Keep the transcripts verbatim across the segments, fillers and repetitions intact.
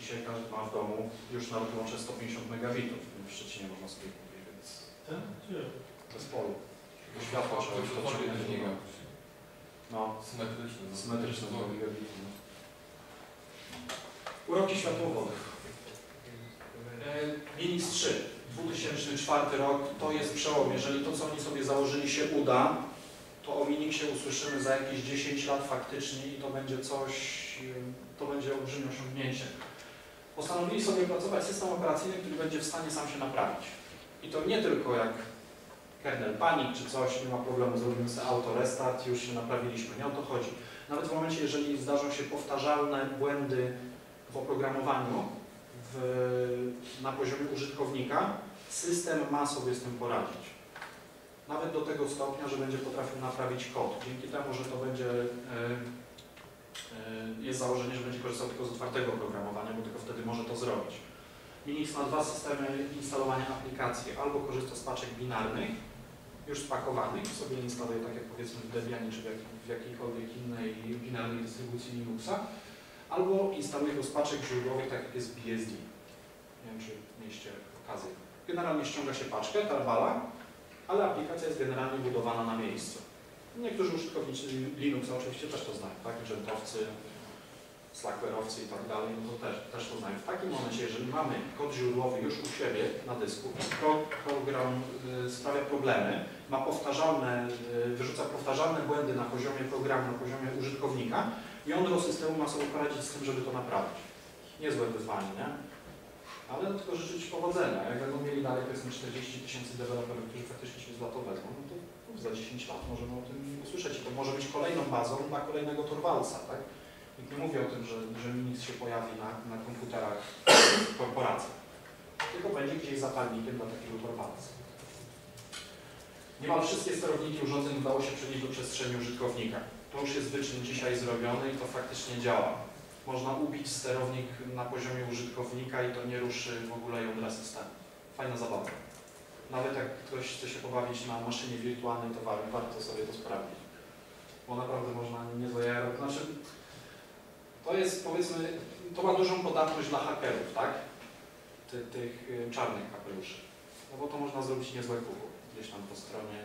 dzisiaj każdy ma w domu już na łącze sto pięćdziesiąt megabitów. W Szczecinie można sobie kupić, więc to jest polu. Światło trzeba już potrzebne do niego. No, symetryczne. Symetryczne dwa gigabity. No. Uroki światłowody. Linux trzy, dwa tysiące czwarty rok, to jest przełom. Jeżeli to, co oni sobie założyli, się uda, to o Minixie usłyszymy za jakieś dziesięć lat faktycznie i to będzie coś, to będzie olbrzymie osiągnięcie. Postanowili sobie opracować system operacyjny, który będzie w stanie sam się naprawić. I to nie tylko jak kernel panic czy coś, nie ma problemu, zrobimy sobie auto restart, już się naprawiliśmy. Nie o to chodzi. Nawet w momencie, jeżeli zdarzą się powtarzalne błędy w oprogramowaniu w, na poziomie użytkownika, system ma sobie z tym poradzić. Nawet do tego stopnia, że będzie potrafił naprawić kod. Dzięki temu, że to będzie, yy, yy, jest założenie, że będzie korzystał tylko z otwartego oprogramowania, bo tylko wtedy może to zrobić. Minix ma dwa systemy instalowania aplikacji. Albo korzysta z paczek binarnych, już spakowanych, sobie instaluje tak jak powiedzmy w Debianie czy w, jak, w jakiejkolwiek innej binarnej dystrybucji Linuxa, albo instaluje go z paczek źródłowych, tak jak jest B S D. Nie wiem, czy mieliście okazję. Generalnie ściąga się paczkę, tarbala, ale aplikacja jest generalnie budowana na miejscu. Niektórzy użytkownicy Linuxa oczywiście też to znają, tak? Gentowcy, Slackware-owcy i tak dalej, no to też, też to znają. W takim momencie, jeżeli mamy kod źródłowy już u siebie na dysku, program y, sprawia problemy, ma powtarzalne, y, wyrzuca powtarzalne błędy na poziomie programu, na poziomie użytkownika, jądro systemu ma sobie poradzić z tym, żeby to naprawić. Niezłe wyzwanie, nie? Ale tylko życzyć powodzenia. Jak będą mieli dalej powiedzmy czterdzieści tysięcy deweloperów, którzy faktycznie się za to wezmą, no to za dziesięć lat możemy o tym usłyszeć. I to może być kolejną bazą dla kolejnego Torvaldsa, tak? Nikt nie mówi o tym, że, że Minix się pojawi na, na komputerach korporacji. Tylko będzie gdzieś zapalnikiem dla takiego Torvaldsa. Niemal wszystkie sterowniki urządzeń udało się przenieść do przestrzeni użytkownika. To już jest wyczyn dzisiaj zrobiony i to faktycznie działa. Można ubić sterownik na poziomie użytkownika i to nie ruszy w ogóle jądra systemu. Fajna zabawa. Nawet jak ktoś chce się pobawić na maszynie wirtualnej, to warto sobie to sprawdzić. Bo naprawdę można niezłe jajo. Znaczy, to jest powiedzmy, to ma dużą podatność dla hakerów, tak? Ty, tych y, czarnych kapeluszy. No bo to można zrobić niezłe kuku. Gdzieś tam po stronie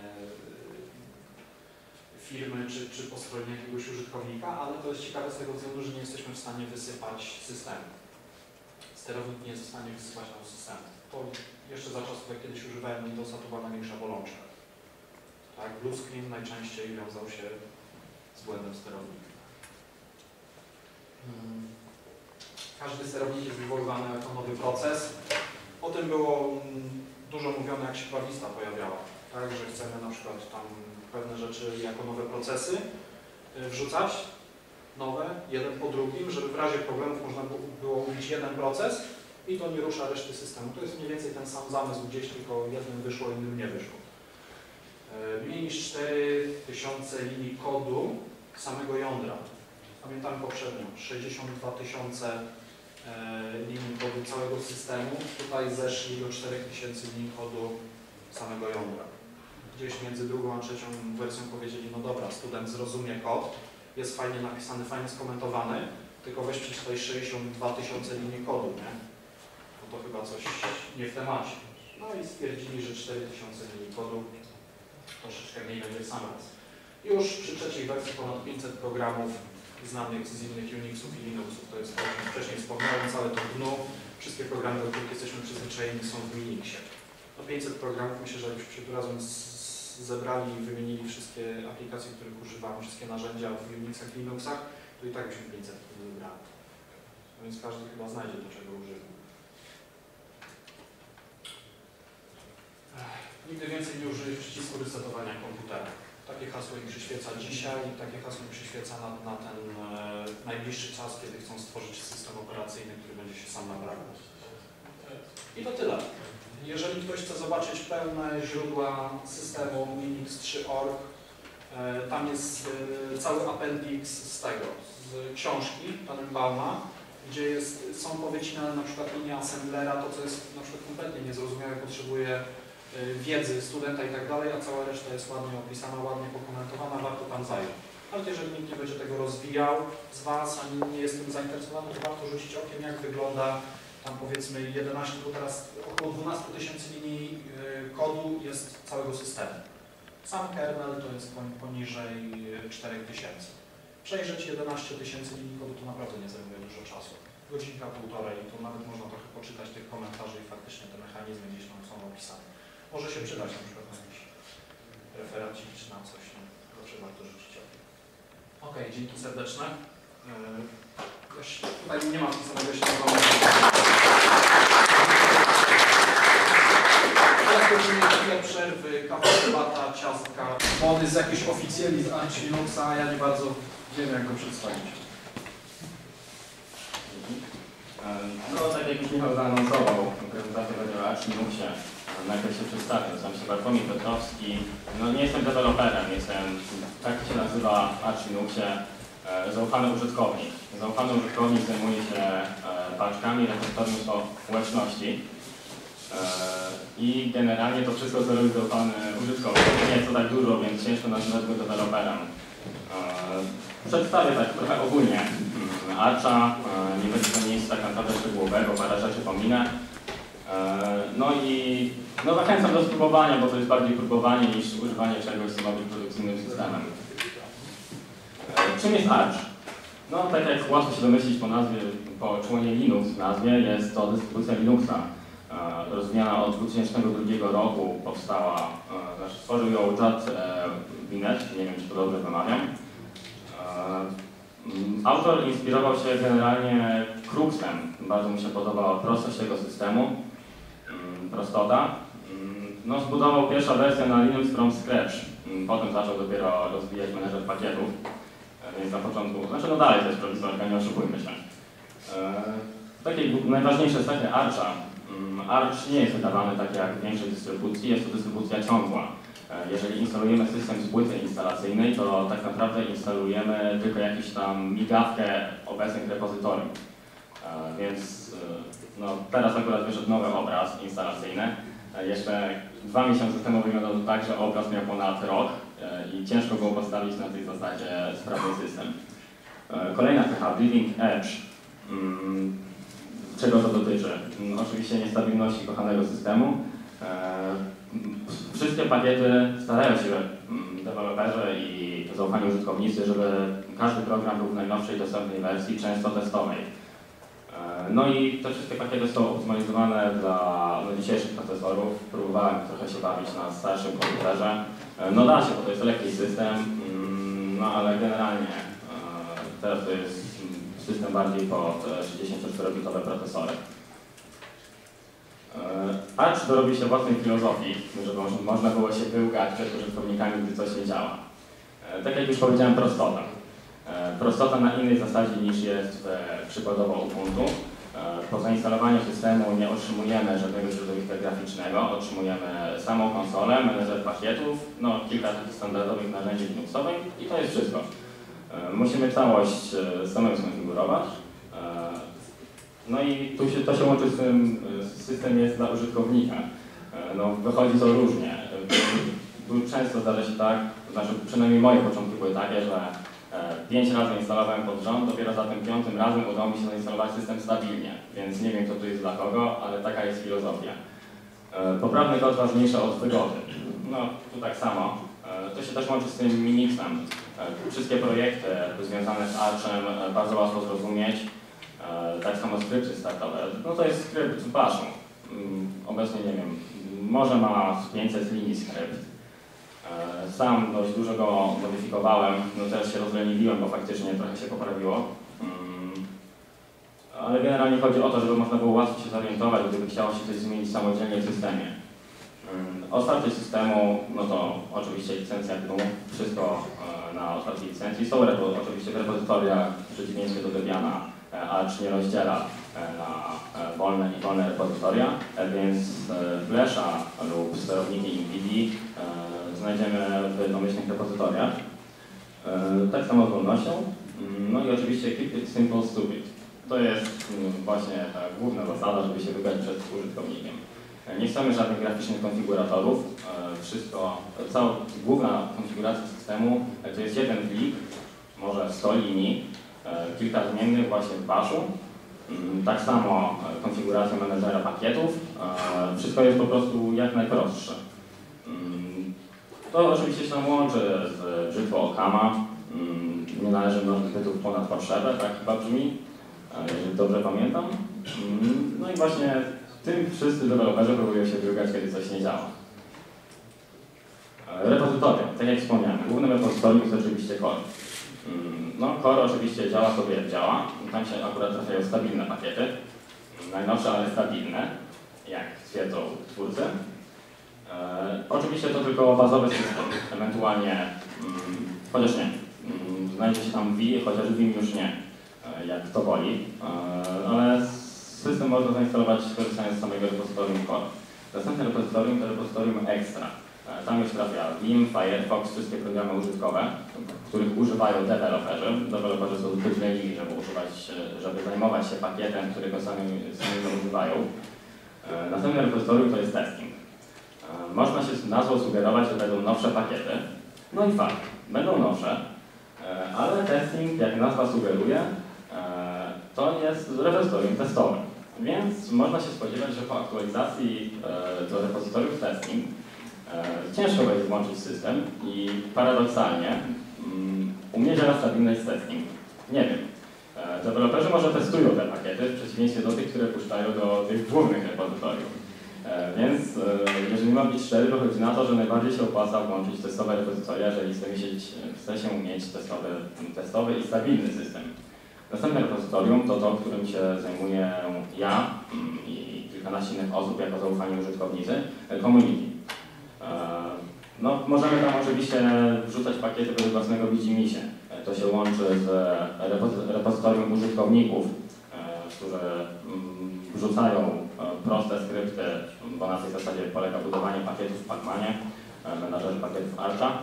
firmy, czy, czy po stronie jakiegoś użytkownika, ale to jest ciekawe z tego względu, że nie jesteśmy w stanie wysypać systemu. Sterownik nie jest w stanie wysypać nam systemu. To jeszcze za czasów, jak kiedyś używałem Windowsa, to była największa bolączka. Tak, blue screen najczęściej wiązał się z błędem sterownika. Hmm. Każdy sterownik jest wywoływany jako nowy proces. O tym było dużo mówione, jak się prawista pojawiała. Tak, że chcemy na przykład tam pewne rzeczy jako nowe procesy wrzucać, nowe, jeden po drugim, żeby w razie problemów można było ubić jeden proces i to nie rusza reszty systemu. To jest mniej więcej ten sam zamysł gdzieś, tylko jednym wyszło, innym nie wyszło. Mniej niż cztery tysiące linii kodu samego jądra. Pamiętam poprzednio, sześćdziesiąt dwa tysiące linii kodu całego systemu. Tutaj zeszli do czterech tysięcy linii kodu samego jądra. Gdzieś między drugą a trzecią wersją powiedzieli, no dobra, student zrozumie kod, jest fajnie napisany, fajnie skomentowany, tylko weź przeczytaj sześćdziesiąt dwa tysiące linii kodu, nie? No to chyba coś nie w temacie. No i stwierdzili, że cztery tysiące linii kodu troszeczkę mniej będzie w sam raz. Już przy trzeciej wersji ponad pięćset programów znanych z innych Unixów i Linuxów, to jest to, o czym wcześniej wspomniałem, całe to dno, wszystkie programy, do których jesteśmy przyzwyczajeni, są w Minixie. No pięćset programów, myślę, że jakbyśmy razem zebrali i wymienili wszystkie aplikacje, których używamy, wszystkie narzędzia w Unixach i Linuxach, to i tak byśmy pięćset wybrali. No więc każdy chyba znajdzie, do czego używa. Nigdy więcej nie użyję przycisku resetowania komputera. Takie hasło im przyświeca dzisiaj i takie hasło im przyświeca na, na ten e, najbliższy czas, kiedy chcą stworzyć system operacyjny, który będzie się sam naprawiał. I to tyle. Jeżeli ktoś chce zobaczyć pełne źródła systemu Minix trzy kropka org, e, tam jest e, cały appendix z tego, z książki Tannenbauma, gdzie jest, są powycinane na przykład linia assemblera, to co jest na przykład kompletnie niezrozumiałe, potrzebuje wiedzy studenta i tak dalej, a cała reszta jest ładnie opisana, ładnie pokomentowana, warto tam zająć. ale jeżeli nikt nie będzie tego rozwijał z Was, ani nie jest tym zainteresowany, to warto rzucić okiem, jak wygląda tam powiedzmy jedenaście, bo teraz około dwanaście tysięcy linii kodu jest całego systemu. Sam kernel to jest poniżej czterech tysięcy. Przejrzeć jedenaście tysięcy linii kodu to naprawdę nie zajmuje dużo czasu. Godzinka, półtorej, to nawet można trochę poczytać tych komentarzy i faktycznie te mechanizmy gdzieś tam są opisane. Może się przydać na przykład na jakiś referacik czy na coś, nie? Proszę warto rzucić okiem. Ok, dzięki serdeczne. Yy, tutaj nie ma wpisanego śniegu. Teraz będziemy chwilę przerwy, kawa, herbata, ciastka. On jest jakiś oficjeli z Arch Linuxa, a ja nie bardzo wiem, jak go przedstawić. No, tak jak już Michał zaanonsował, prezentację będzie o Arch Linuxie. Najpierw się przedstawię, nazywam się Bartłomiej Petrowski. No, nie jestem deweloperem, jestem, tak się nazywa Arch Linuxie, zaufany użytkownik. Zaufany użytkownik zajmuje się paczkami, repozytorium społeczności. I generalnie to wszystko, co robi zaufany użytkownik. Nie jest to tak dużo, więc ciężko nazywać go deweloperem. Przedstawię tak trochę ogólnie Archa, nie będzie to nic tak naprawdę szczegółowego, parę rzeczy pominę. No i no zachęcam do spróbowania, bo to jest bardziej próbowanie niż używanie czegoś, co ma być produkcyjnym systemem. Czym jest Arch? No tak jak łatwo się domyślić po nazwie, po członie Linux w nazwie, jest to dystrybucja Linuxa. Rozwijana od dwa tysiące drugiego roku powstała, znaczy stworzył ją Judd Binet, nie wiem czy to dobrze wymawiam. Autor inspirował się generalnie Cruxem, bardzo mu się podobała prostość tego systemu, prostota. No, zbudował pierwszą wersję na Linux from scratch, potem zaczął dopiero rozwijać menedżer pakietów, więc na początku, znaczy no dalej to jest prowizorka, nie oszukujmy się. Takie najważniejsze cechy Archa. Arch nie jest wydawany tak jak w większej dystrybucji, jest to dystrybucja ciągła. Jeżeli instalujemy system z płyty instalacyjnej, to tak naprawdę instalujemy tylko jakąś tam migawkę obecnych repozytoriów. Więc no, teraz akurat wyszedł nowy obraz instalacyjny. Jeszcze dwa miesiące temu wyglądał to tak, że obraz miał ponad rok i ciężko było postawić na tej zasadzie sprawny system. Kolejna cecha, Bleeding Edge. Czego to dotyczy? Oczywiście niestabilności kochanego systemu. Wszystkie pakiety starają się deweloperzy i zaufani użytkownicy, żeby każdy program był w najnowszej dostępnej wersji, często testowej. No i te wszystkie pakiety są optymalizowane dla no, dzisiejszych procesorów. Próbowałem trochę się bawić na starszym komputerze. No da się, bo to jest lekki system, no ale generalnie teraz to jest system bardziej pod sześćdziesięcioczterobitowe procesory. Arch dorobi się własnej filozofii, żeby można było się wyłgać przed użytkownikami, gdy coś nie działa. Tak jak już powiedziałem, prostota. Prostota na innej zasadzie niż jest w przykładowo Ubuntu. Po zainstalowaniu systemu nie otrzymujemy żadnego środowiska graficznego, otrzymujemy samą konsolę, menedżer pakietów, no kilka takich standardowych narzędzi Linuxowych i to jest wszystko. Musimy całość samemu skonfigurować. No i tu się, to się łączy z tym, system jest dla użytkownika. No, wychodzi to różnie. Często zdarza się tak, to znaczy przynajmniej moje początki były takie, że pięć razy instalowałem pod rząd, dopiero za tym piątym razem udało mi się zainstalować system stabilnie, więc nie wiem kto tu jest dla kogo, ale taka jest filozofia. Poprawny kod ważniejszy od wygody. No, tu tak samo. To się też łączy z tym Minixem. Wszystkie projekty związane z Archem bardzo łatwo zrozumieć. Tak samo skrypty startowe. No to jest skrypt w baszu. Obecnie nie wiem, może ma pięćset linii skrypt. Sam dość dużo go modyfikowałem, no teraz się rozleniwiłem, bo faktycznie trochę się poprawiło. Ale generalnie chodzi o to, żeby można było łatwo się zorientować, gdyby chciało się coś zmienić samodzielnie w systemie. Otwarcie systemu, no to oczywiście licencja, jak wszystko na otwartej licencji. Są repo, oczywiście w repozytoriach, w przeciwieństwie do Debiana, Arch nie rozdziela na wolne i wolne repozytoria, więc Flasha lub sterowniki NVIDIA znajdziemy w domyślnych repozytoriach. Tak samo z wolnością. No i oczywiście Keep it simple, stupid. To jest właśnie ta główna zasada, żeby się wybrać przed użytkownikiem. Nie chcemy żadnych graficznych konfiguratorów. Wszystko, cała główna konfiguracja systemu to jest jeden plik może sto linii, kilka zmiennych właśnie w baszu. Tak samo konfiguracja menedżera pakietów. Wszystko jest po prostu jak najprostsze. To oczywiście się nam łączy z brzytwą Occama. Nie należy mnożyć bytów ponad potrzebę, tak chyba brzmi, jeżeli dobrze pamiętam. No i właśnie tym wszyscy deweloperzy próbują się wybrać, kiedy coś nie działa. Repozytorium, tak jak wspomniałem, głównym repozytorium jest oczywiście core. No, core oczywiście działa sobie jak działa, tam się akurat trafiają stabilne pakiety, najnowsze, ale stabilne, jak twierdzą twórcy. E, oczywiście to tylko bazowy system, ewentualnie, mm, chociaż nie, mm, znajdzie się tam V I, chociaż Vim już nie, e, jak to woli, e, ale system można zainstalować korzystając z samego repozytorium core. Następne repozytorium to repozytorium extra. Tam już trafia Vim, Firefox, wszystkie programy użytkowe, których używają deweloperzy. Deweloperzy są zbyt leniwi, żeby używać, żeby zajmować się pakietem, którego sami, sami używają. Następne repozytorium to jest testing. Można się z nazwą sugerować, że będą nowsze pakiety. No i fakt, będą nowsze, ale testing, jak nazwa sugeruje, to jest repozytorium testowe. Więc można się spodziewać, że po aktualizacji do repozytorium testing ciężko będzie włączyć system i paradoksalnie um, u mnie działa stabilność testing. Nie wiem. E, deweloperzy może testują te pakiety w przeciwieństwie do tych, które puszczają do tych głównych repozytoriów. E, więc e, jeżeli mam być szczery, wychodzi na to, że najbardziej się opłaca włączyć testowe repozytoria, jeżeli chce, mieć, chce się mieć testowy, testowy i stabilny system. Następne repozytorium to to, którym się zajmuję ja mm, i kilkanaście innych osób jako zaufani użytkownicy, community. No, możemy tam oczywiście wrzucać pakiety według własnego widzimisię. To się łączy z repozytorium użytkowników, którzy wrzucają proste skrypty, bo na tej zasadzie polega budowanie pakietów w Pacmanie, menadżerze pakietów Archa,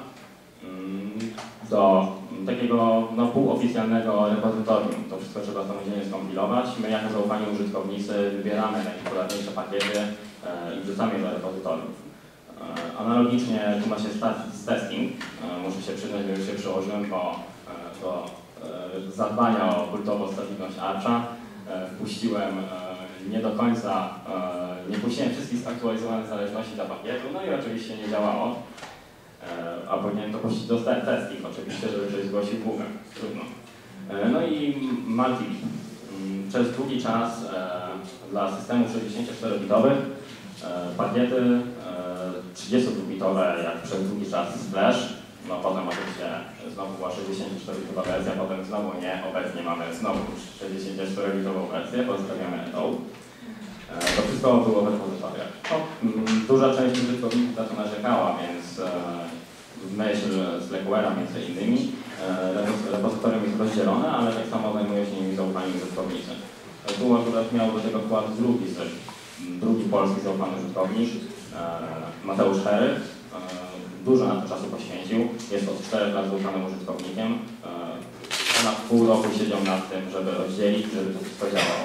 do takiego no, półoficjalnego repozytorium. To wszystko trzeba samodzielnie skompilować. My jako zaufani użytkownicy wybieramy najpopularniejsze pakiety i wrzucamy je do repozytoriów. Analogicznie tu ma się start z testing. Muszę się przyznać, że już się przyłożyłem do, do zadbania o kultową stabilność Archa. Wpuściłem nie do końca, nie puściłem wszystkich zaktualizowanych zależności dla pakietu, no i oczywiście nie działało. A powinienem to puścić do testing oczywiście, żeby ktoś zgłosił bugę. Trudno. No i multi. Przez długi czas dla systemów sześćdziesięcioczterobitowych pakiety trzydziestodwubitowe jak przez długi czas Flash, no potem oczywiście znowu była sześćdziesięcioczterobitowa wersja, potem znowu nie, obecnie mamy znowu sześćdziesięcioczterobitową wersję, pozdrawiamy Edo. To wszystko było w repozytoriach. No, duża część użytkowników na to narzekała, więc w myśl Slackwarea między innymi repozytorium jest rozdzielone, ale tak samo zajmują się nimi zaufani użytkownicy. Tu akurat miał do tego wkład drugi, drugi polski zaufany użytkownik, Mateusz Hery. Dużo na to czasu poświęcił. Jest od czterech lat zaufanym użytkownikiem. Ponad pół roku siedział nad tym, żeby rozdzielić, żeby to wszystko działało.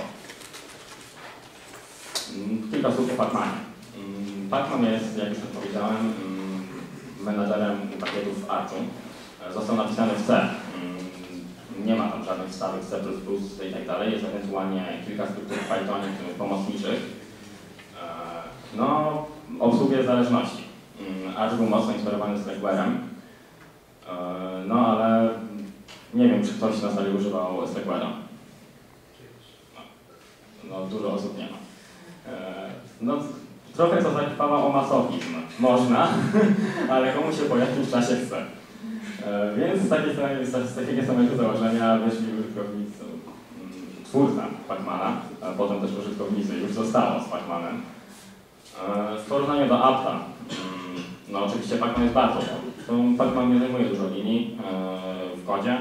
Kilka słów o Pacmanie. Pacman jest, jak już powiedziałem, menadżerem pakietów w Archu. Został napisany w C. Nie ma tam żadnych stałych C plus plus i tak dalej. Jest ewentualnie kilka struktur w Pythonie pomocniczych. No, obsługuje zależności. Arch był mocno inspirowany Slackware. No, ale nie wiem, czy ktoś na sali używał Slackware. No, no, dużo osób nie ma. No, trochę to zakwała o masochizm. Można, ale komu się po jakimś czasie chce. Więc z, takiej, z takiego samego założenia wyszli użytkownicy, twórca Pacmana, a potem też użytkownicy, już zostało z Pacmanem. W porównaniu do Apta, no oczywiście Pacman jest bardzo dobry. Pacman nie zajmuje dużo linii w kodzie.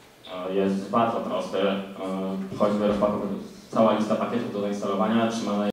Jest bardzo prosty, choćby rozpakowy cała lista pakietów do zainstalowania trzymana